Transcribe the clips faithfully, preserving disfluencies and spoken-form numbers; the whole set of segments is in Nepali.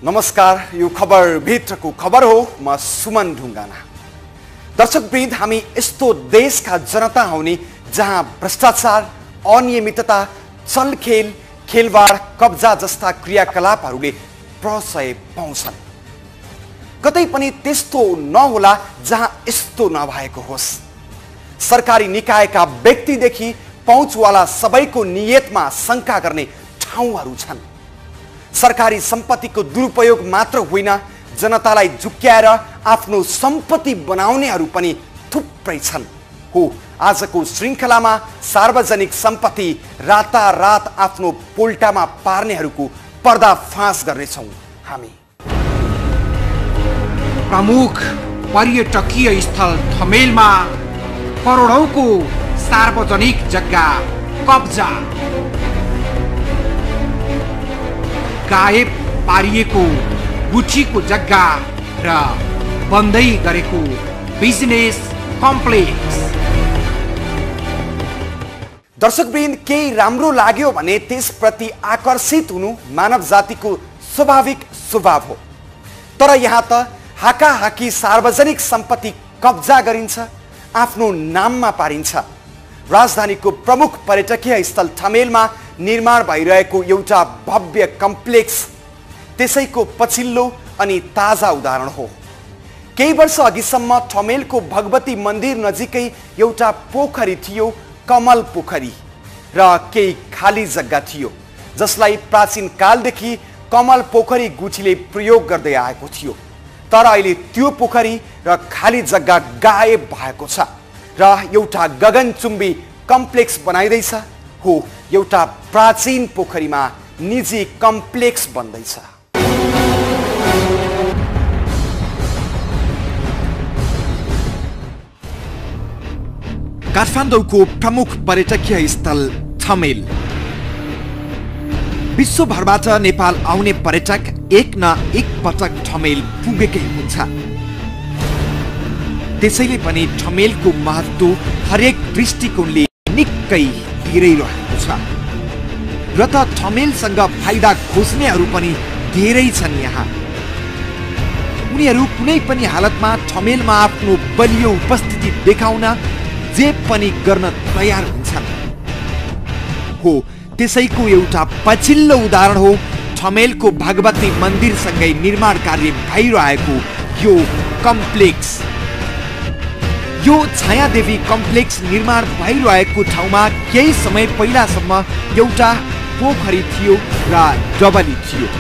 नमस्कार, यो खबर भित्रको खबर हो। म सुमन ढुङ्गाना। दर्शकवृन्द, हामी यस्तो देशका जनता हौ नि जहाँ भ्रष्टाचार, अनियमितता, चलखेल, खेलवाड, कब्जा जस्ता क्रियाकलापहरूले प्रशय पाउँछन्। कतै पनि त्यस्तो नहोला जहाँ यस्तो नभएको होस्। सरकारी निकायका व्यक्तिदेखि पहुँचवाला सबैको नियतमा शङ्का गर्ने ठाउँहरू छन्। सरकारी सम्पत्तिको दुरुपयोग मात्र होइन, जनतालाई झुक्क्याएर आफ्नो सम्पत्ति बनाउनेहरू पनि थुप्रै छन्। हो, आजको श्रृङ्खलामा सार्वजनिक सम्पत्ति रातारात आफ्नो पोल्टामा पार्नेहरूको पर्दाफास गर्नेछौँ हामी। प्रमुख पर्यटकीय स्थल थमेलमा करोडौंको सार्वजनिक जग्गा कब्जा। गायब पारिएको गुठीको जग्गा र बन्दै गरेको बिजनेस कम्प्लेक्स। दर्शकवृन्द, केही राम्रो लाग्यो भने त्यसप्रति आकर्षित हुनु मानव जातिको स्वाभाविक स्वभाव हो। तर यहाँ त हाकाहाकी सार्वजनिक सम्पत्ति कब्जा गरिन्छ, आफ्नो नाममा पारिन्छ। राजधानीको प्रमुख पर्यटकीय स्थल थमेलमा निर्माण भइरहेको एउटा भव्य कम्प्लेक्स त्यसैको पछिल्लो अनि ताजा उदाहरण हो। केही वर्ष अघिसम्म थमेलको भगवती मन्दिर नजिकै एउटा पोखरी थियो, कमल पोखरी, र केही खाली जग्गा थियो जसलाई प्राचीन कालदेखि कमल पोखरी गुठीले प्रयोग गर्दै आएको थियो। तर अहिले त्यो पोखरी र खाली जग्गा गायब भएको छ र एउटा गगनचुम्बी कम्प्लेक्स बनाइँदैछ। हो, एउटा प्राचीन पोखरीमा निजी कम्प्लेक्स बन्दैछ। काठमाडौँको प्रमुख पर्यटकीय स्थल थमेल। विश्वभरबाट नेपाल आउने पर्यटक एक न एक पटक थमेल पुगेकै हुन्छ। त्यसैले पनि थमेलको महत्त्व हरेक दृष्टिकोणले निकै धेरै रहेको छ र त थमेलसँग फाइदा खोज्नेहरू पनि धेरै छन्। यहाँ उनीहरू कुनै पनि हालतमा थमेलमा आफ्नो बलियो उपस्थिति देखाउन जे पनि गर्न तयार हुन्छन्। हो, त्यसैको एउटा पछिल्लो उदाहरण हो थमेलको भगवती मन्दिरसँगै निर्माण कार्य भइरहेको यो कम्प्लेक्स। यो छायादेवी कम्प्लेक्स निर्माण भइरहेको ठाउँमा केही समय पहिलासम्म एउटा पोखरी थियो र डबली थियो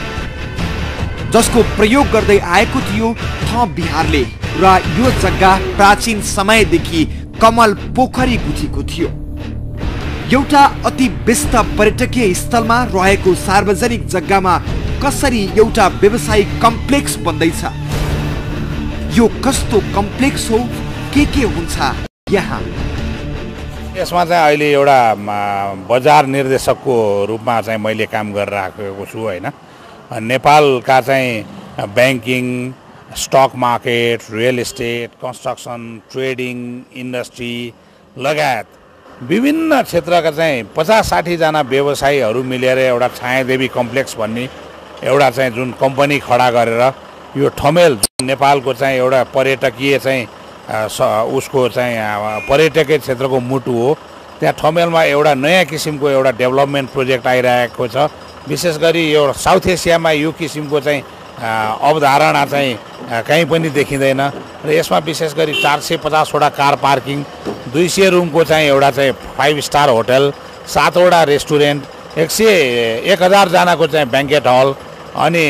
जसको प्रयोग गर्दै आएको थियो थ बिहारले, र यो जग्गा प्राचीन समयदेखि कमल पोखरी गुठीको थियो। एउटा अति व्यस्त पर्यटकीय स्थलमा रहेको सार्वजनिक जग्गामा कसरी एउटा व्यवसायिक कम्प्लेक्स बन्दैछ? यो कस्तो कम्प्लेक्स हो, के के हुन्छ यहाँ? यसमा चाहिँ अहिले एउटा बजार निर्देशकको रूपमा चाहिँ मैले काम गरिरहेको छु होइन। नेपालका चाहिँ banking, stock market, real estate, construction, trading, industry लगायत विभिन्न क्षेत्रका चाहिँ पचास साठीजना व्यवसायीहरू मिलेर एउटा छायादेवी कम्प्लेक्स भन्ने एउटा चाहिँ जुन कम्पनी खडा गरेर यो थमेल नेपालको चाहिँ एउटा पर्यटकीय चाहिँ उसको चाहिँ पर्यटकीय क्षेत्रको मुटु हो। त्यहाँ थमेलमा एउटा नयाँ किसिमको एउटा डेभलपमेन्ट प्रोजेक्ट आइरहेको छ। विशेष गरी यो साउथ एसियामा यो किसिमको चाहिँ अवधारणा चाहिँ कहीँ पनि देखिँदैन र यसमा विशेष गरी चार सय पचासवटा कार पार्किङ, दुई सय रुमको चाहिँ एउटा चाहिँ फाइभ स्टार होटल, सातवटा रेस्टुरेन्ट, एक सय एक हजारजनाको चाहिँ ब्याङ्केट हल, अनि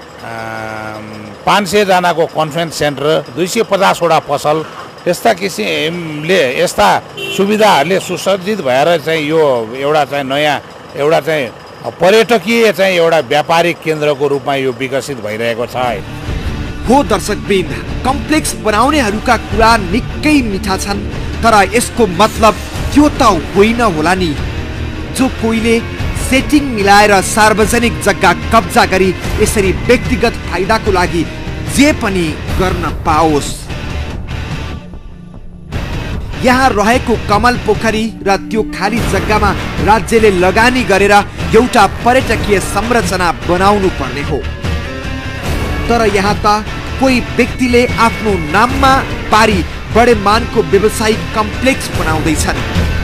पाँच सयजनाको कन्फरेन्स सेन्टर, दुई सय पचासवटा पसल, यस्ता किसिमले यस्ता सुविधाहरूले सुसज्जित भएर चाहिँ यो एउटा चाहिँ नयाँ एउटा चाहिँ पर्यटकीय चाहिँ एउटा व्यापारिक केन्द्रको रूपमा यो विकसित भइरहेको छ। हो दर्शकवृन्द, कम्प्लेक्स बनाउनेहरूका कुरा निकै मिठा छन्, तर यसको मतलब त्यो त होइन होला नि जो कोहीले सेटिङ मिलाएर सार्वजनिक जग्गा कब्जा गरी यसरी व्यक्तिगत फाइदाको लागि जे पनि गर्न पाओस्। यहाँ रहेको कमल पोखरी र त्यो खाली जग्गामा राज्यले लगानी गरेर एउटा पर्यटकीय संरचना बनाउनु पर्ने हो। तर यहाँ त कोही व्यक्तिले आफ्नो नाममा पारी बडे मानको व्यवसायिक कम्प्लेक्स बनाउँदैछन्।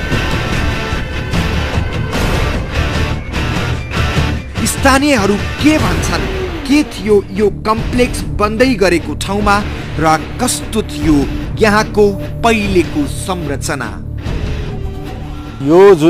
स्थानीयहरू के भन्छन्, के थियो यो कम्प्लेक्स बन्दै गरेको ठाउँमा र कस्तो थियो यहाँको पहिलेको संरचना? यो जुन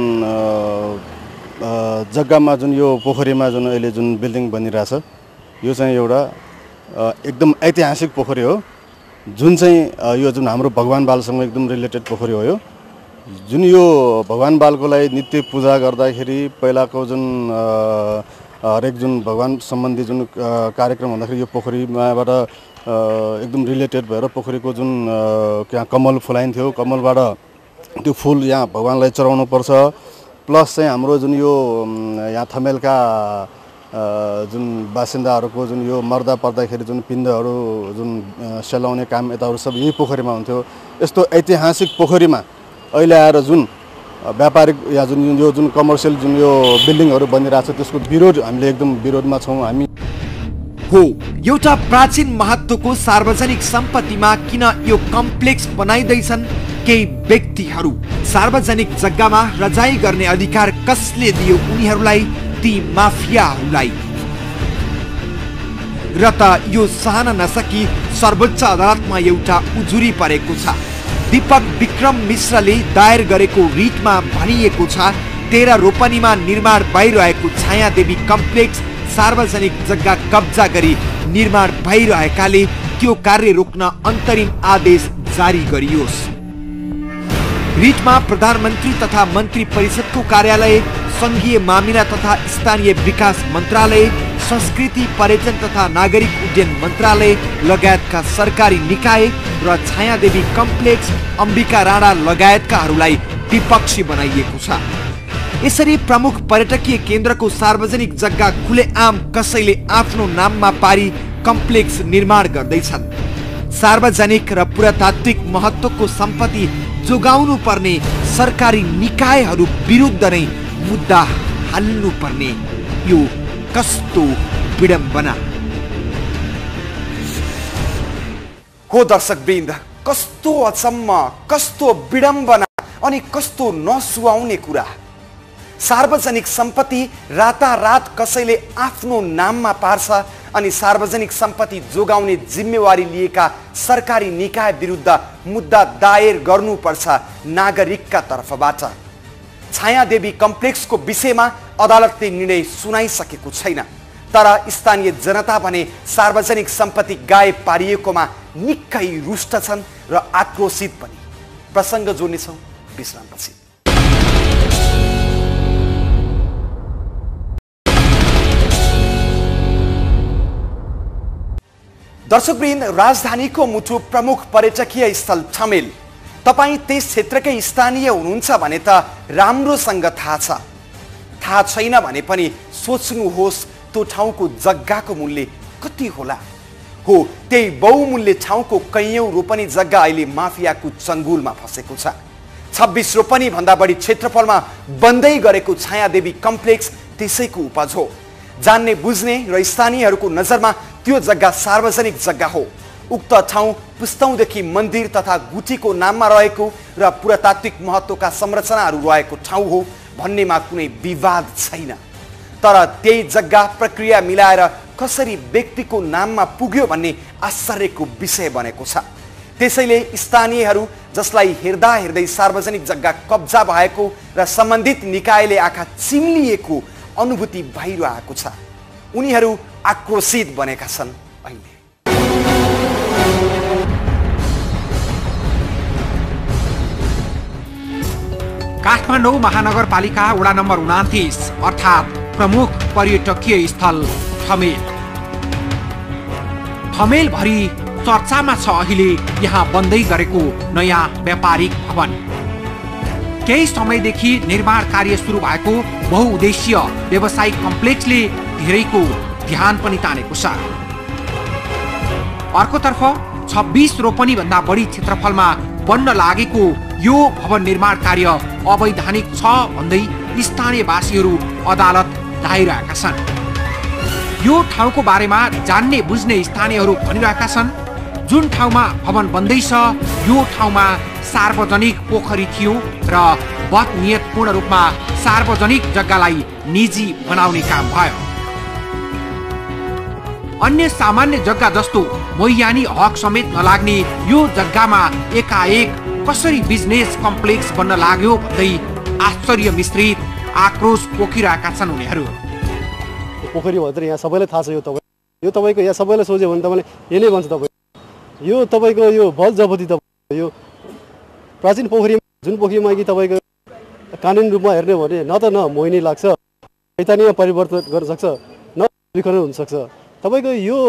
जग्गामा जुन यो पोखरीमा जुन अहिले जुन बिल्डिङ बनिरहेछ यो चाहिँ एउटा एकदम ऐतिहासिक पोखरी हो, जुन चाहिँ यो जुन हाम्रो भगवान बालसँग एकदम रिलेटेड पोखरी हो। यो जुन यो भगवान बालको लागि नित्य पूजा गर्दाखेरि पहिलाको जुन हरेक जुन भगवान सम्बन्धी जुन कार्यक्रम हुँदाखेरि यो पोखरीमाबाट एकदम रिलेटेड भएर पोखरीको जुन यहाँ कमल फुलाइन्थ्यो, कमलबाट त्यो फुल यहाँ भगवानलाई चढाउनु पर्छ। प्लस चाहिँ हाम्रो जुन यो यहाँ थमेलका जुन बासिन्दाहरूको जुन यो मर्दा पर्दाखेरि जुन पिण्डहरू जुन सेलाउने काम यताहरू सब यही पोखरीमा हुन्थ्यो। यस्तो ऐतिहासिक पोखरीमा अहिले आएर जुन व्यापारिक या जुन यो जुन कमर्सियल जुन यो बिल्डिङहरू बनिरहेको छ त्यसको विरोध हामीले एकदम विरोधमा छौँ हामी। हो, एउटा प्राचीन महत्त्वको सार्वजनिक सम्पत्तिमा किन यो कम्प्लेक्स बनाइदैछन् केही व्यक्तिहरू? सार्वजनिक जग्गामा रजाई गर्ने अधिकार कसले दियो उनीहरूलाई, ती माफियाहरूलाई? र त यो सहन नसकी सर्वोच्च अदालतमा एउटा उजुरी परेको छ। दीपक विक्रम मिश्रले दायर गरेको रिटमा भनिएको छ तेह्र रोपनीमा निर्माण भइरहेको छायादेवी कम्प्लेक्स सार्वजनिक जग्गा कब्जा गरी निर्माण भइरहेकाले त्यो कार्य रोक्न अन्तरिम आदेश जारी गरियोस्। रिटमा प्रधानमन्त्री तथा मन्त्री परिषदको कार्यालय, संघीय मामिला तथा स्थानीय विकास मन्त्रालय, संस्कृति पर्यटन तथा नागरिक उड्डयन मन्त्रालय लगायतका सरकारी निकाय र छायादेवी कम्प्लेक्स अम्बिका राणा लगायतकाहरूलाई विपक्षी बनाइएको छ। यसरी प्रमुख पर्यटकीय केन्द्रको सार्वजनिक जग्गा खुलेआम कसैले आफ्नो नाममा पारी कम्प्लेक्स निर्माण गर्दैछन्। सार्वजनिक र पुरातात्विक महत्त्वको सम्पत्ति जोगाउनु पर्ने सरकारी निकायहरू विरुद्ध नै मुद्दा हाल्नु पर्ने यो कस्तो विडम्बना हो दर्शकवृन्द, कस्तो अचम्म, कस्तो विडम्बना अनि कस्तो नसुहाउने कुरा। सार्वजनिक सम्पत्ति रातारात कसैले आफ्नो नाममा पार्छ अनि सार्वजनिक सम्पत्ति जोगाउने जिम्मेवारी लिएका सरकारी निकाय विरुद्ध मुद्दा दायर गर्नुपर्छ नागरिकका तर्फबाट। छायादेवी कम्प्लेक्सको विषयमा अदालतले निर्णय सुनाइसकेको छैन, तर स्थानीय जनता भने सार्वजनिक सम्पत्ति गायब पारिएकोमा निकै रुष्ट छन् र आक्रोशित पनि। प्रसङ्ग जोड्नेछौँ विश्रामपछि। दर्शकवृन्द, राजधानीको मुटु प्रमुख पर्यटकीय स्थल थमेल। तपाईँ त्यस क्षेत्रकै स्थानीय हुनुहुन्छ भने त राम्रोसँग थाहा छ। थाहा छैन भने पनि सोच्नुहोस् त्यो ठाउँको जग्गाको मूल्य कति होला। हो, त्यही बहुमूल्य ठाउँको कैयौँ रोपनी जग्गा अहिले माफियाको चङ्गुलमा फसेको छ। छब्बिस रोपनी भन्दा बढी क्षेत्रफलमा बन्दै गरेको छायादेवी कम्प्लेक्स त्यसैको उपज हो। जान्ने बुझ्ने र स्थानीयहरूको नजरमा त्यो जग्गा सार्वजनिक जग्गा हो। उक्त ठाउँ पुस्तौँदेखि मन्दिर तथा गुठीको नाममा रहेको र पुरातात्विक महत्त्वका संरचनाहरू रहेको ठाउँ हो भन्नेमा कुनै विवाद छैन। तर त्यही जग्गा प्रक्रिया मिलाएर कसरी व्यक्तिको नाममा पुग्यो भन्ने आश्चर्यको विषय बनेको छ। त्यसैले स्थानीयहरू जसलाई हेर्दा हेर्दै सार्वजनिक जग्गा कब्जा भएको र सम्बन्धित निकायले आँखा चिम्लिएको अनुभूति भइरहेको छ, उनीहरू आक्रोशित बनेका छन्। अहिले काठमाडौँ महानगरपालिका वडा नम्बर उनातिस अर्थात् प्रमुख पर्यटकीय स्थल थमेल। थमेल भरि चर्चामा छ अहिले यहाँ बन्दै गरेको नयाँ व्यापारिक भवन। केही समयदेखि निर्माण कार्य सुरु भएको बहुउद्देश्य व्यावसायिक कम्प्लेक्सले धेरैको ध्यान पनि तानेको छ। अर्कोतर्फ छब्बिस रोपनी भन्दा बढी क्षेत्रफलमा बन्न लागेको यो भवन निर्माण कार्य अवैधानिक छ भन्दै स्थानीयवासीहरू अदालत धाइरहेका छन्। यो ठाउँको बारेमा जान्ने बुझ्ने स्थानीयहरू भनिरहेका छन् जुन ठाउँमा भवन बन्दैछ यो ठाउँमा सार्वजनिक पोखरी थियो र बदनियतपूर्ण रूपमा सार्वजनिक जग्गालाई निजी बनाउने काम भयो। अन्य सामान्य जग्गा जस्तो मैयानी हक समेत नलाग्ने यो जग्गामा एकाएक कसरी बिजनेस कम्प्लेक्स बन्न लाग्यो भन्दै आश्चर्य मिश्रित आक्रोश पोखिरहेका छन् उनीहरू। पोखरी भन्छ यहाँ सबैलाई थाहा छ। यो तपाईँ यो तपाईँको यहाँ सबैलाई सोच्यो भने तपाईँले यसले भन्छ तपाईँ यो तपाईँको यो भल जबती तपाईँ यो प्राचीन पोखरी जुन पोखरीमा कि तपाईँको कानुनी रूपमा हेर्ने हो भने न त न मोहिनी लाग्छ शैतानीमा परिवर्तन गर्न सक्छ न बिखन हुनसक्छ। तपाईँको यो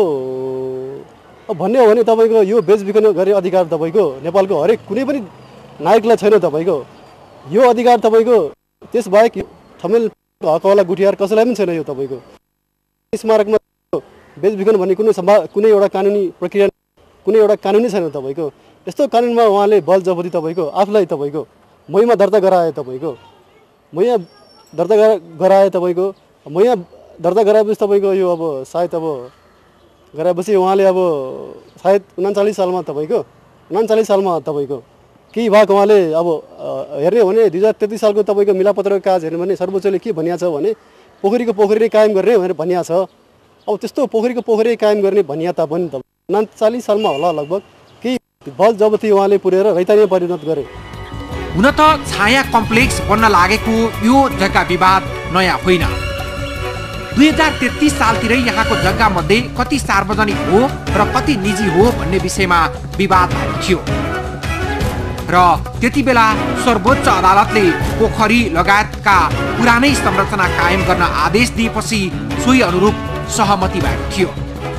भन्ने हो भने तपाईँको यो बेचबिखन गर्ने अधिकार तपाईँको नेपालको हरेक कुनै पनि नागरिकलाई छैन। तपाईँको यो अधिकार तपाईँको त्यसबाहेक ठमेल हकवाला गुठियार कसैलाई पनि छैन। यो तपाईँको स्मारकमा बेचबिखन भन्ने कुनै सम्भा कुनै एउटा कानुनी प्रक्रिया कुनै एउटा कानुनी छैन। तपाईँको यस्तो कानुनमा उहाँले बल जबती तपाईँको आफूलाई तपाईँको मैमा दर्ता गराए तपाईँको मैया दर्ता गराए तपाईँको मैया दर्ता गराएपछि तपाईँको यो अब सायद अब गराएपछि उहाँले अब सायद उनाचालिस सालमा तपाईँको उनाचालिस सालमा तपाईँको केही भाग उहाँले अब हेर्ने हो भने दुई हजार तेत्तिस सालको तपाईँको मिलापत्रको काज हेर्ने भने सर्वोच्चले के भनिएको छ भने पोखरीको पोखरी कायम गर्ने भनेर भनिएको छ। अब त्यस्तो पोखरीको पोखरी कायम गर्ने भनिया तापनि त उनाचालिस सालमा होला लगभग केही बल जबती उहाँले पुर्याएर रैतानीमा परिणत गरे। हुन त छाया कम्प्लेक्स बन्न लागेको यो जग्गा विवाद नयाँ होइन। दुई हजार तेत्तिस सालतिरै यहाँको जग्गा मध्ये कति सार्वजनिक हो र कति निजी हो भन्ने विषयमा विवाद भएको थियो र त्यति बेला सर्वोच्च अदालतले पोखरी लगायतका पुरानै संरचना कायम गर्न आदेश दिएपछि सोही अनुरूप सहमति भएको थियो।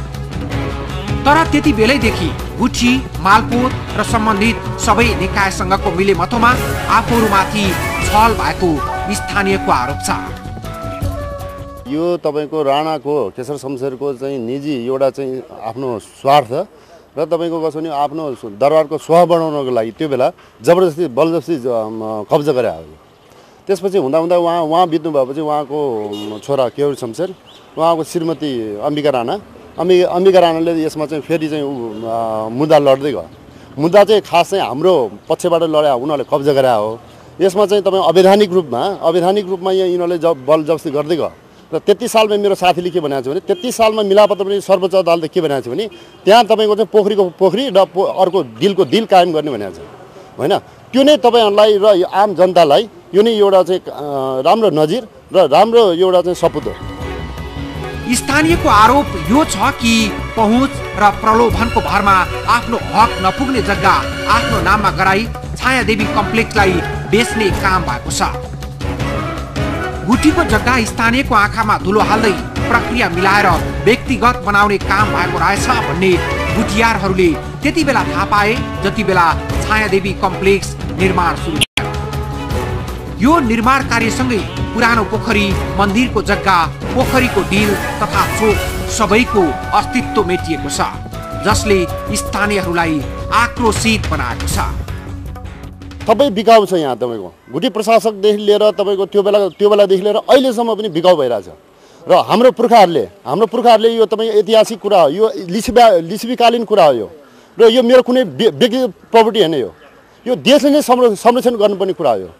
तर त्यति बेलैदेखि गुठी मालपोत र सम्बन्धित सबै निकायसँगको मिलेमतोमा आफूहरूमाथि छल भएको स्थानीयको आरोप छ। यो तपाईँको राणाको केशर शमशेरको चाहिँ निजी एउटा चाहिँ आफ्नो स्वार्थ र तपाईँको कसो भने आफ्नो दरबारको शोभा बढाउनको लागि त्यो बेला जबरजस्ती बलजस्ती कब्जा गरे हो। त्यसपछि हुँदा हुँदा उहाँ उहाँ बित्नु भएपछि उहाँको छोरा केशर शमशेर उहाँको श्रीमती अम्बिका राणा अम्बि अम्बिका राणाले यसमा चाहिँ फेरि चाहिँ मुद्दा लड्दै गयो। मुद्दा चाहिँ खास चाहिँ हाम्रो पक्षबाट लड्या उनीहरूले कब्जा गरे हो। यसमा चाहिँ तपाईँ अवैधानिक रूपमा अवैधानिक रूपमा यहाँ यिनीहरूले जब बल जबस्ती गर्दै गयो र तेत्तिस सालमा मेरो साथीले के भनेको छ भने तेत्तिस सालमा मिलापत्र पनि सर्वोच्च अदालतले के भनेको छ भने त्यहाँ तपाईँको चाहिँ पोखरीको पोखरी र अर्को दिलको दिल कायम गर्ने भनेको छ होइन। त्यो नै तपाईँहरूलाई र आम जनतालाई यो नै एउटा चाहिँ राम्रो नजिर र राम्रो एउटा चाहिँ सपुत हो। स्थानीयको आरोप यो छ कि पहुँच र प्रलोभनको भरमा आफ्नो हक नपुग्ने जग्गा आफ्नो नाममा गराई छायादेवी कम्प्लेक्सलाई बेच्ने काम भएको छ। गुठीको जग्गा स्थानीयको आँखामा धुलो हाल्दै प्रक्रिया मिलाएर व्यक्तिगत बनाउने काम भएको रहेछ भन्ने गुठियारहरूले त्यति बेला थाहा पाए जति बेला छायादेवी कम्प्लेक्स निर्माण सुरु भयो। यो निर्माण कार्यसँगै पुरानो पोखरी मन्दिरको जग्गा पोखरीको डिल तथा चोक सबैको अस्तित्व मेटिएको छ जसले स्थानीयहरूलाई आक्रोशित बनाएको छ। सबै बिकाउ छ यहाँ तपाईँको गुठी प्रशासकदेखि लिएर तपाईँको त्यो बेला त्यो बेलादेखि लिएर अहिलेसम्म पनि बिकाउ भइरहेछ र हाम्रो पुर्खाहरूले हाम्रो पुर्खाहरूले यो तपाईँ ऐतिहासिक कुरा हो। यो लिसिबा लिसिबीकालीन कुरा हो यो र यो मेरो कुनै व्यक्तिगत प्रपर्टी होइन। यो यो देशले नै संरक्षण गर्नुपर्ने कुरा हो।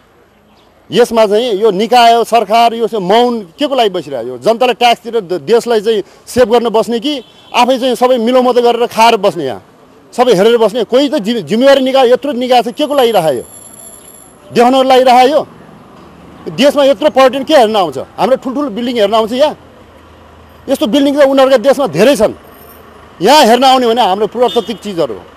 यसमा चाहिँ यो निकाय सरकार यो चाहिँ मौन के को लागि बसिरहेको यो जनतालाई ट्याक्स दिएर देशलाई चाहिँ सेभ गर्न बस्ने कि आफै चाहिँ सबै मिलोमतो गरेर खाएर बस्ने यहाँ सबै हेरेर बस्ने कोही त जिम्मेवारी निकाय यत्रो निकाय चाहिँ के को लागि राख्यो देखाउनको लागि राख्यो। देशमा यत्रो पर्यटन के हेर्न आउँछ हाम्रो ठुल्ठुलो बिल्डिङ हेर्न आउँछ यहाँ यस्तो बिल्डिङ त उनीहरूका देशमा धेरै छन् यहाँ हेर्न आउने भने हाम्रो पुरातात्विक चिजहरू हो।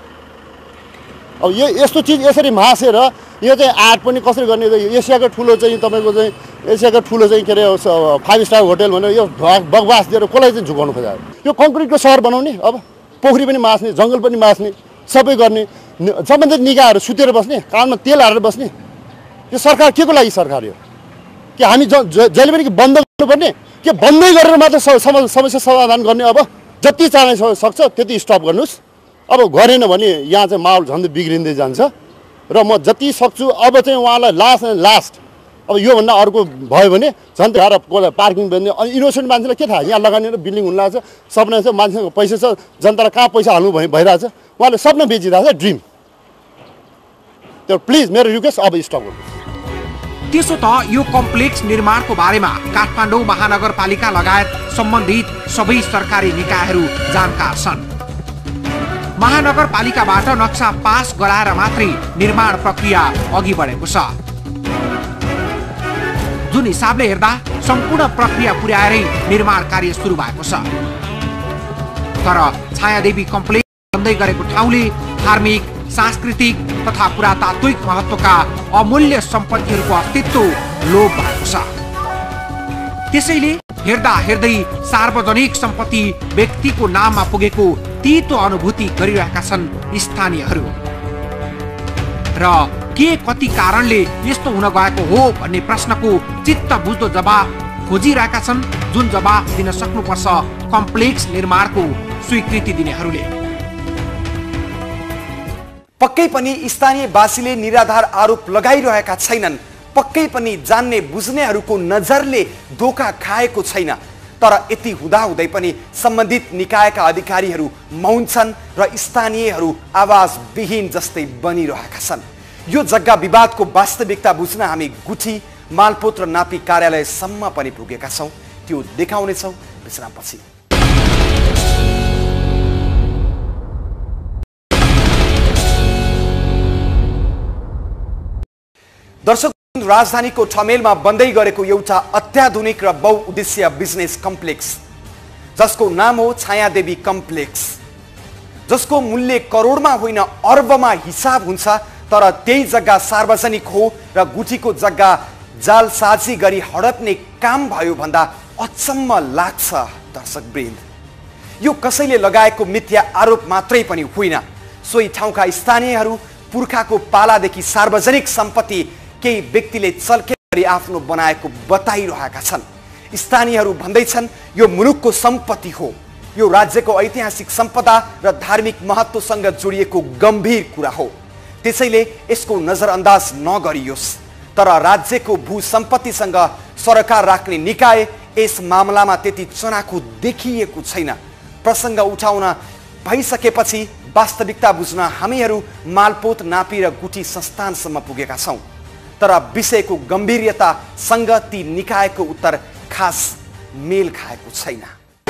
अब यो यस्तो चिज यसरी मासेर यो चाहिँ आर्ट पनि कसरी गर्ने एसियाको ठुलो चाहिँ तपाईँको चाहिँ एसियाको ठुलो चाहिँ के अरे फाइभ स्टार होटल भनेर यो बगवास दिएर कसलाई चाहिँ झुकाउनु खोजायो। यो कङ्क्रिटको सहर बनाउने अब पोखरी पनि मास्ने जङ्गल पनि मास्ने सबै गर्ने सम्बन्धित निकायहरू सुतेर बस्ने कानमा तेल हालेर बस्ने यो सरकार के को लागि सरकार यो कि हामी ज जहिले पनि बन्द गर्नुपर्ने के बन्दै गरेर मात्र समस्या समाधान गर्ने। अब जति चाँडै सक्छ त्यति स्टप गर्नुहोस्। अब गरेन भने यहाँ चाहिँ माहौल झन्डै बिग्रिँदै जान्छ र म जति सक्छु अब चाहिँ उहाँलाई लास्ट एन्ड लास्ट अब योभन्दा अर्को भयो भने झन् घर पार्किङ बन्ने अनि इनोसेन्ट मान्छेलाई के थाहा यहाँ लगानी बिल्डिङ हुन लाग्छ सपना छ मान्छेको पैसा छ जनतालाई कहाँ पैसा हाल्नु भइ भइरहेछ उहाँले सपना बेचिरहेको छ ड्रिम त्यो प्लिज मेरो रिक्वेस्ट अब स्टप गर्नु त्यसो त यो कम्प्लेक्स निर्माणको बारेमा काठमाडौँ महानगरपालिका लगायत सम्बन्धित सबै सरकारी निकायहरू जानकार छन्। महानगरपालिकाबाट नक्सा पास गराएर मात्रै निर्माण प्रक्रिया अघि बढेको छ। जुन हिसाबले हेर्दा सम्पूर्ण प्रक्रिया पुर्याएरै निर्माण कार्य सुरु भएको छ। तर छायादेवी कम्प्लेक्स बन्दै गरेको ठाउँले धार्मिक सांस्कृतिक तथा पुरातात्विक महत्त्वका अमूल्य सम्पत्तिहरूको अस्तित्व लोप भएको छ। त्यसैले हेर्दा हेर्दै सार्वजनिक सम्पत्ति व्यक्तिको नाममा पुगेको तीतो अनुभूति गरिरहेका छन् स्थानीयहरू। र के कति कारणले यस्तो हुन गएको हो भन्ने प्रश्नको चित्त बुझ्दो जवाब खोजिरहेका छन्, जुन जवाब दिन सक्नुपर्छ कम्प्लेक्स निर्माणको स्वीकृति दिनेहरूले। पक्कै पनि स्थानीयवासीले निराधार आरोप लगाइरहेका छैनन्, पक्कै पनि जान्ने बुझ्नेहरूको नजरले धोका खाएको छैन। तर यति हुँदाहुँदै पनि सम्बन्धित निकायका अधिकारीहरू मौन छन् र स्थानीयहरू आवाजविहीन जस्तै बनिरहेका छन्। यो जग्गा विवादको वास्तविकता बुझ्न हामी गुठी मालपोत र नापी कार्यालयसम्म पनि पुगेका छौँ। त्यो देखाउनेछौँ विश्रामपछि। दर्शक, राजधानीको ठमेलमा बन्दै गरेको एउटा अत्याधुनिक र बहुउद्देश्य बिजनेस कम्प्लेक्स जसको नाम हो छायादेवी कम्प्लेक्स, जसको मूल्य करोडमा होइन अर्बमा हिसाब हुन्छ, तर त्यही जग्गा सार्वजनिक हो र गुठीको जग्गा जालसाजी गरी हडप्ने काम भयो भन्दा अचम्म लाग्छ। दर्शक वृन्द, यो कसैले लगाएको मिथ्या आरोप मात्रै पनि होइन। सोही ठाउँका स्थानीयहरू पुर्खाको पालादेखि सार्वजनिक सम्पत्ति केही व्यक्तिले चल्के गरी आफ्नो बनाएको बताइरहेका छन्। स्थानीयहरू भन्दैछन् यो मुलुकको सम्पत्ति हो, यो राज्यको ऐतिहासिक सम्पदा र धार्मिक महत्त्वसँग जोडिएको गम्भीर कुरा हो, त्यसैले यसको नजरअन्दाज नगरियोस्। तर राज्यको भू सम्पत्तिसँग सरकार राख्ने निकाय यस मामलामा त्यति चनाखो देखिएको छैन। प्रसङ्ग उठाउन भइसकेपछि वास्तविकता बुझ्न हामीहरू मालपोत नापी र गुठी संस्थानसम्म पुगेका छौँ। तर विषयको गम्भीर्यतासँग ती निकायको उत्तर खास मेल खाएको छैन।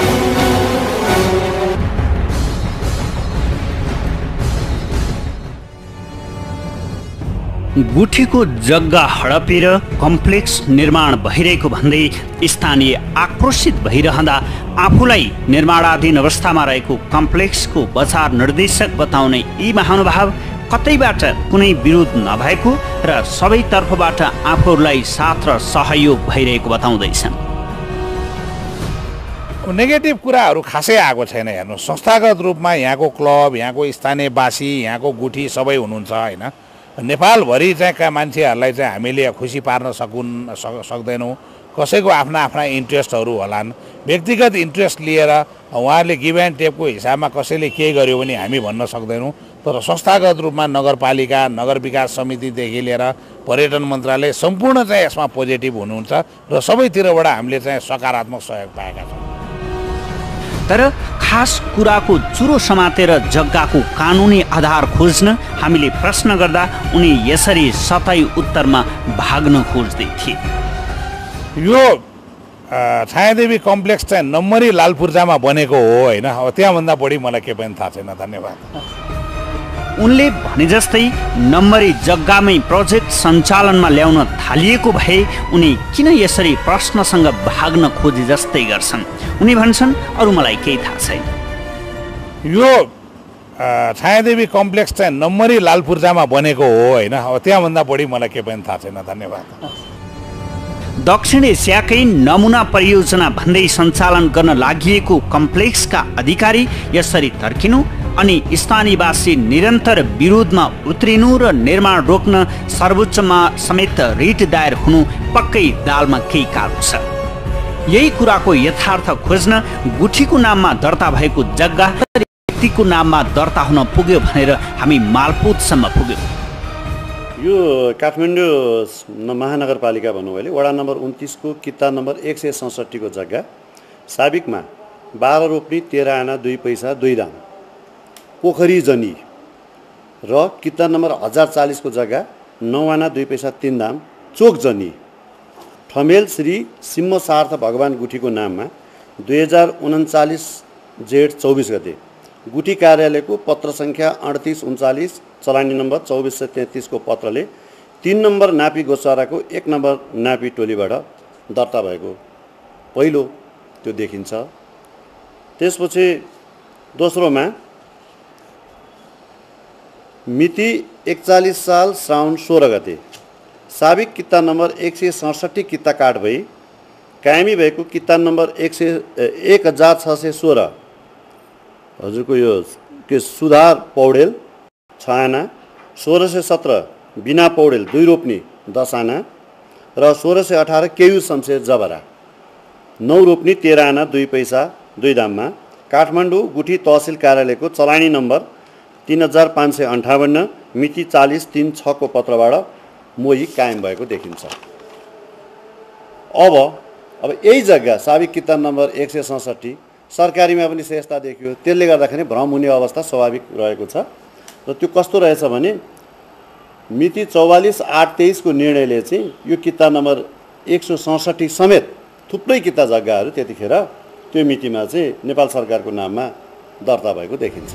गुठीको जग्गा हडपेर कम्प्लेक्स निर्माण भइरहेको भन्दै स्थानीय आक्रोशित भइरहँदा आफूलाई निर्माणाधीन अवस्थामा रहेको कम्प्लेक्सको बजार निर्देशक बताउने यी महानुभाव कतैबाट कुनै विरोध नभएको र सबै तर्फबाट आफूहरूलाई साथ र सहयोग भइरहेको बताउँदैछन्। नेगेटिभ कुराहरू खासै आएको छैन। हेर्नु, संस्थागत रूपमा यहाँको क्लब, यहाँको स्थानीयवासी, यहाँको गुठी सबै हुनुहुन्छ होइन। नेपालभरि चाहिँ का मान्छेहरूलाई चाहिँ हामीले खुसी पार्न सकुन् सक्दैनौँ। कसैको आफ्ना आफ्ना इन्ट्रेस्टहरू होलान्, व्यक्तिगत इन्ट्रेस्ट लिएर उहाँहरूले गिभ एन्ड टेकको हिसाबमा कसैले केही गर्यो भने हामी भन्न सक्दैनौँ। तर संस्थागत रूपमा नगरपालिका, नगर विकास समितिदेखि लिएर पर्यटन मन्त्रालय सम्पूर्ण चाहिँ यसमा पोजिटिभ हुनुहुन्छ र सबैतिरबाट हामीले चाहिँ सकारात्मक सहयोग पाएका छौँ। तर खास कुराको चुरो समातेर जग्गाको कानुनी आधार खोज्न हामीले प्रश्न गर्दा उनी यसरी सतै उत्तरमा भाग्न खोज्दै थिए। यो छायादेवी कम्प्लेक्स चाहिँ नम्बरी लालपूर्जामा बनेको हो होइन। अब त्यहाँभन्दा बढी मलाई के पनि थाहा छैन। धन्यवाद। उनले भने जस्तै नम्बरी जग्गामै प्रोजेक्ट सञ्चालनमा ल्याउन थालिएको भए उनी किन यसरी प्रश्नसँग भाग्न खोजे जस्तै गर्छन्। उनी भन्छन् अरू मलाई केही थाहा छैन। यो छायादेवी कम्प्लेक्स चाहिँ नम्बरी लालपूर्जामा बनेको हो होइन। अब त्यहाँभन्दा बढी मलाई के पनि थाहा छैन। धन्यवाद। दक्षिण एसियाकै नमुना परियोजना भन्दै सञ्चालन गर्न लागिएको कम्प्लेक्सका अधिकारी यसरी तर्किनु अनि स्थानीयवासी निरन्तर विरोधमा उत्रिनु र निर्माण रोक्न सर्वोच्चमा समेत रिट दायर हुनु पक्कै दालमा केही कालो छ। यही कुराको यथार्थ खोज्न गुठीको नाममा दर्ता भएको जग्गा व्यक्तिको नाममा दर्ता हुन पुग्यो भनेर हामी मालपोतसम्म पुग्यौँ। यो काठमाडौँ महानगरपालिका भनौँ अहिले वडा नम्बर उन्तिसको किता नम्बर एक सय सडसठीको जग्गा साबिकमा बाह्र रोप्नी तेह्र आना दुई पैसा दुई दाम पोखरी जनी र किता नम्बर हजार चालिसको जग्गा नौ आना दुई पैसा तीन दाम चोक जनी ठमेल श्री सिम्म सार्थ भगवान गुठीको नाममा दुई हजार उन्चालिस जेठ चौबिस गते गुठी कार्यालयको पत्र सङ्ख्या अडतिस उन्चालिस चलानी नम्बर चौबिस सय तेत्तिसको पत्रले तीन नम्बर नापी गोचराको एक नम्बर नापी टोलीबाट दर्ता भएको पहिलो त्यो देखिन्छ। त्यसपछि दोस्रोमा मिति एकचालिस साल श्रावण सोह्र गते साबिक किता नम्बर एक सय सडसठी किता काट भई कायमी भएको किता नम्बर एक सय एक हजार छ सय सोह्र हजुरको यो के सुधार पौडेल छ आना सोह्र सय सत्र बिना पौडेल दुई रोप्नी दस आना र सोह्र सय अठार केयु शमशेर जबरा नौ रोप्नी तेह्र आना दुई पैसा दुई दाममा काठमाडौँ गुठी तहसिल कार्यालयको चलानी नम्बर तीन हजार पाँच सय अन्ठाउन्न मिति चालिस तीन छको पत्रबाट मोही कायम भएको देखिन्छ। अब अब यही जग्गा साबिक किता नम्बर एक सय सडसठी सरकारीमा पनि शेषता देखियो, त्यसले गर्दाखेरि भ्रम हुने अवस्था स्वाभाविक रहेको छ। र त्यो कस्तो रहेछ भने मिति चौवालिस आठ तेइसको निर्णयले चाहिँ यो किता नम्बर एक सय सडसठी समेत थुप्रै किता जग्गाहरू त्यतिखेर त्यो मितिमा चाहिँ नेपाल सरकारको नाममा दर्ता भएको देखिन्छ।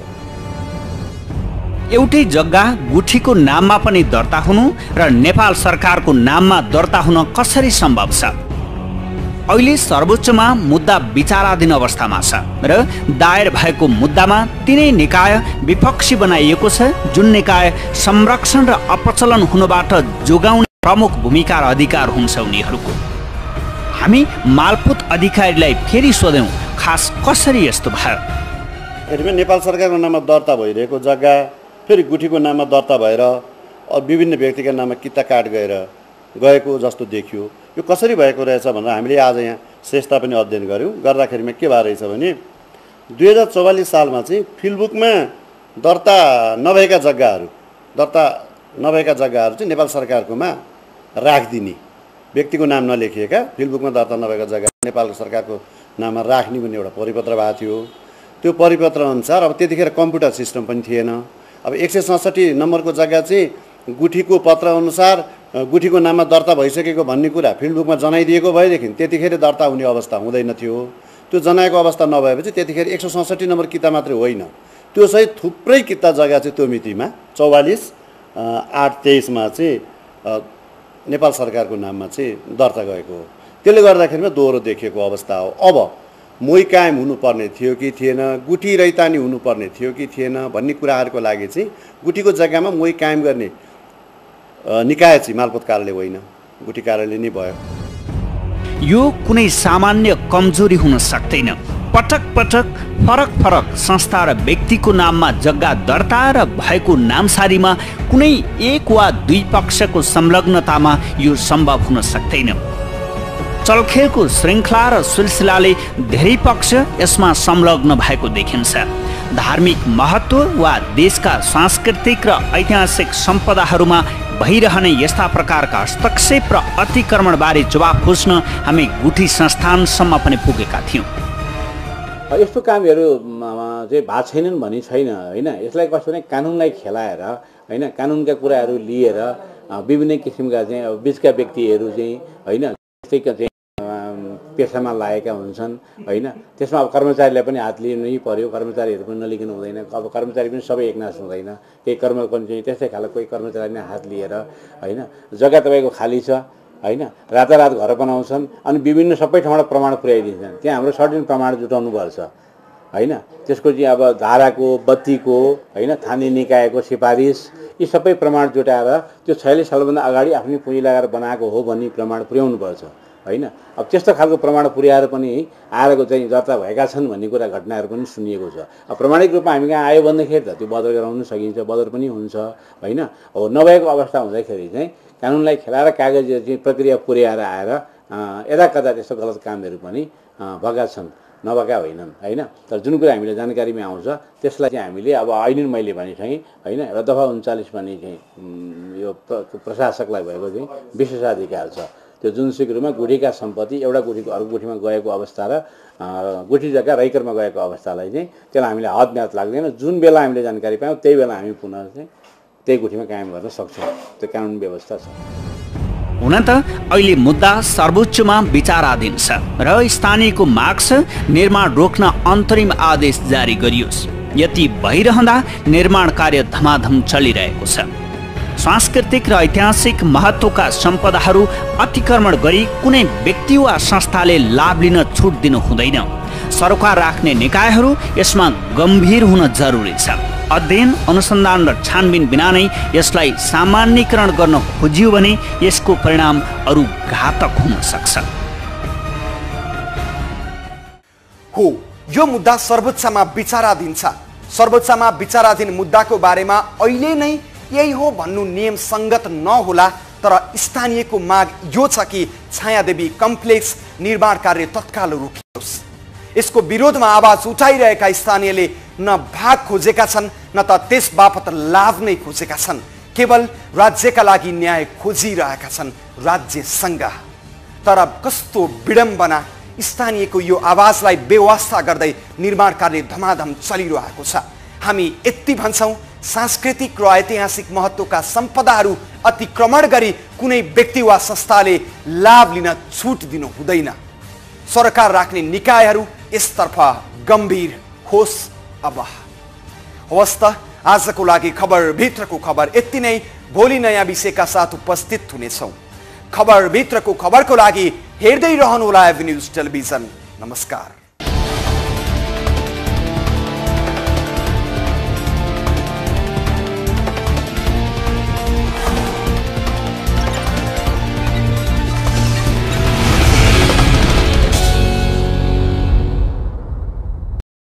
एउटै जग्गा गुठीको नाममा पनि दर्ता हुनु र नेपाल सरकारको नाममा दर्ता हुन कसरी सम्भव छ? अहिले सर्वोच्चमा मुद्दा विचाराधीन अवस्थामा छ र दायर भएको मुद्दामा तिनै निकाय विपक्षी बनाइएको छ, जुन निकाय संरक्षण र अपचलन हुनबाट जोगाउने प्रमुख भूमिका र अधिकार हुन्छ उनीहरूको। हामी मालपोत अधिकारीलाई फेरि सोध्यौं, खास कसरी यस्तो भयो? यसमा नेपाल सरकारको नाममा दर्ता भइरहेको जग्गा फेरि गुठीको नाममा दर्ता भएर विभिन्न व्यक्तिका नाममा किता काट गएर गएको जस्तो देखियो। यो कसरी भएको रहेछ भनेर हामीले आज यहाँ श्रेष्ठता पनि अध्ययन गऱ्यौँ। गर्दाखेरिमा के भएको रहेछ भने दुई हजार चौवालिस सालमा चाहिँ फिल्डबुकमा दर्ता नभएका जग्गाहरू दर्ता नभएका जग्गाहरू चाहिँ नेपाल सरकारकोमा राखिदिने, व्यक्तिको नाम नलेखिएका फिल्डबुकमा दर्ता नभएका जग्गा नेपाल सरकारको नाममा राख्ने भन्ने एउटा परिपत्र भएको थियो। त्यो परिपत्र अनुसार अब त्यतिखेर कम्प्युटर सिस्टम पनि थिएन। अब एक सय सडसठी नम्बरको जग्गा चाहिँ गुठीको पत्र अनुसार गुठीको नाममा दर्ता भइसकेको भन्ने कुरा फिल्डबुकमा जनाइदिएको भएदेखि त्यतिखेर दर्ता हुने अवस्था हुँदैन थियो। त्यो जनाएको अवस्था नभएपछि त्यतिखेर एक सय सडसठी नम्बर किता मात्रै होइन, त्यो सहित थुप्रै किता जग्गा चाहिँ त्यो मितिमा चौवालिस आठ तेइसमा चाहिँ नेपाल सरकारको नाममा चाहिँ दर्ता गएको हो। त्यसले गर्दाखेरिमा दोहोरो देखिएको अवस्था हो। अब मोही कायम हुनुपर्ने थियो कि थिएन, गुठी रैतानी हुनुपर्ने थियो कि थिएन भन्ने कुराहरूको लागि चाहिँ गुठीको जग्गामा मोही कायम गर्ने निकाय चाहिँ मालपोत कार्यालय होइन, गुठी कार्यालय नै भयो। यो कुनै सामान्य कमजोरी हुन सक्दैन। पटक पटक फरक फरक संस्था र व्यक्तिको नाममा जग्गा दर्ता र भएको नामसारीमा कुनै एक वा दुई पक्षको संलग्नतामा यो सम्भव हुन सक्दैन। चलखेलको श्रृङ्खला र सिलसिलाले धेरै पक्ष यसमा संलग्न भएको देखिन्छ। धार्मिक महत्त्व वा देशका सांस्कृतिक र ऐतिहासिक सम्पदाहरूमा भइरहने यस्ता प्रकारका हस्तक्षेप र अतिक्रमणबारे जवाफ खोज्न हामी गुठी संस्थानसम्म पनि पुगेका थियौँ। यस्तो कामहरू चाहिँ भएको छैनन् भन्ने छैन होइन। यसलाई कस्तो भने कानुनलाई खेलाएर होइन, कानुनका कुराहरू लिएर विभिन्न किसिमका चाहिँ अब बिचका व्यक्तिहरू चाहिँ होइन त्यस्तै चाहिँ पेसामा लागेका हुन्छन् होइन। त्यसमा अब कर्मचारीलाई पनि हात लिनै पर्यो, कर्मचारीहरू पनि नलिकनु हुँदैन। अब कर्मचारी पनि सबै एकनाश हुँदैन, केही कर्म पनि चाहिँ त्यस्तै खालको कोही कर्मचारी नै हात लिएर होइन जग्गा तपाईँको खाली छ होइन, रातारात घर बनाउँछन् अनि विभिन्न सबै ठाउँबाट प्रमाण पुर्याइदिन्छन्। त्यहाँ हाम्रो सर्टेन प्रमाण जुटाउनु पर्छ होइन। त्यसको चाहिँ अब धाराको बत्तीको होइन थानी निकायको सिफारिस यी सबै प्रमाण जुटाएर त्यो छयालिस सालभन्दा अगाडि आफ्नै पुँजी लगाएर बनाएको हो भन्ने प्रमाण पुर्याउनु पर्छ होइन। अब त्यस्तो खालको प्रमाण पुर्याएर पनि आएको चाहिँ दर्ता भएका छन् भन्ने कुरा घटनाहरू पनि सुनिएको छ। अब प्रमाणिक रूपमा हामी कहाँ आयो भन्दाखेरि त त्यो बदर गराउनु सकिन्छ, बदर पनि हुन्छ होइन। अब नभएको अवस्था हुँदाखेरि चाहिँ कानुनलाई खेलाएर कागज चाहिँ प्रक्रिया पुर्याएर आएर यता कता त्यस्तो गलत कामहरू पनि भएका छन्। नभएका होइनन् होइन। तर जुन कुरा हामीले जानकारीमा आउँछ त्यसलाई चाहिँ हामीले अब अहिले मैले भने चाहिँ होइन र दफा उन्चालिस भन्ने चाहिँ यो प्रशासकलाई भएको चाहिँ विशेषाधिकार छ। त्यो जुनसुकै रूपमा गुठीका सम्पत्ति एउटा गुठीको अर्को गुठीमा गएको अवस्था र गुठी जग्गा रैकरमा गएको अवस्थालाई चाहिँ त्यसलाई हामीले हद म्याद लाग्दैन। जुन बेला हामीले जानकारी पायौँ त्यही बेला हामी पुनः चाहिँ त्यही गुठीमा कायम गर्न सक्छौँ। त्यो कानुन व्यवस्था छ। हुन त अहिले मुद्दा सर्वोच्चमा विचाराधीन छ र स्थानीयको माग छ निर्माण रोक्न अन्तरिम आदेश जारी गरियोस्। यति भइरहँदा निर्माण कार्य धमाधम चलिरहेको छ। सांस्कृतिक र ऐतिहासिक महत्त्वका सम्पदाहरू अतिक्रमण गरी कुनै व्यक्ति वा संस्थाले लाभ लिन छुट दिनु हुँदैन। सरकार राख्ने निकायहरू यसमा गम्भीर हुन जरुरी छ। अध्ययन अनुसन्धान र छानबिन बिना नै यसलाई सामान्यीकरण गर्न खोजियो भने यसको परिणाम अरू घातक हुन सक्छ। हो, यो मुद्दा सर्वोच्चमा विचाराधीन छ। सर्वोच्चमा विचाराधीन मुद्दाको बारेमा अहिले नै यही हो भन्नु नियम संगत नहोला, तर स्थानीयको माग यो छ कि छायादेवी कम्प्लेक्स निर्माण कार्य तत्काल रोकियोस्। यसको विरोधमा आवाज उठाइरहेका स्थानीयले न भाग खोजेका छन् न त त्यस बापत लाभ नै खोजेका छन्। केवल राज्यका लागि न्याय खोजिरहेका छन् राज्यसँग। तर कस्तो विडम्बना, स्थानीयको यो आवाजलाई बेवास्ता गर्दै निर्माण कार्य धमाधम चलिरहेको छ। हामी यति भन्छौँ, सांस्कृतिक र ऐतिहासिक महत्त्वका सम्पदाहरू अतिक्रमण गरी कुनै व्यक्ति वा संस्थाले लाभ लिन छुट दिनु हुँदैन। सरकार राख्ने निकायहरू यसतर्फ गम्भीर होस्। अब हवस् त, आजको लागि खबर भित्रको खबर यति नै। भोलि नयाँ विषयका साथ उपस्थित हुनेछौँ। खबर भित्रको खबरको लागि हेर्दै रहनुहोला एभेन्यूज टेलिभिजन। नमस्कार।